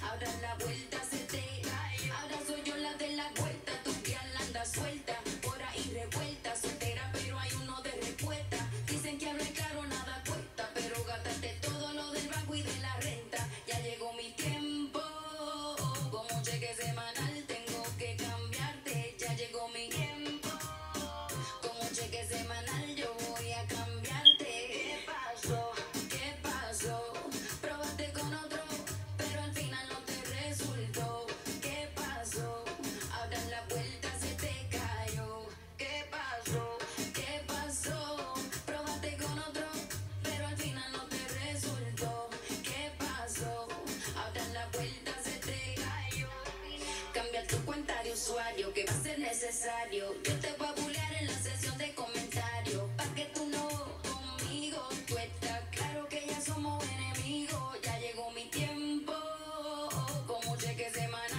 Ahora la vuelta se te cayó. Ahora soy yo la de la vuelta. Tu piel anda suelta, por ahí revuelta. Soltera, pero hay uno de respuesta. Dicen que hablar claro nada cuesta, pero gastaste todo lo del banco y de la renta. Ya llegó mi tiempo. Como cheque semanal tengo que cambiarte. Ya llegó mi tiempo. Como cheque semanal yo voy a cambiarte. ¿Qué pasó? ¿Qué pasó? Probaste con otro, pero al final no te resultó. ¿Qué pasó? Ahora la vuelta se te cayó. ¿Qué pasó? ¿Qué pasó? Probaste con otro, pero al final no te resultó. ¿Qué pasó? Ahora la vuelta se te cayó. Cambia tu cuenta de usuario, que va a ser necesario. Yo te voy a bullear en la sesión de comentarios. Pa' que tú no conmigo, tú estás claro que ya somos enemigos. Ya llegó mi tiempo, como cheque semanal.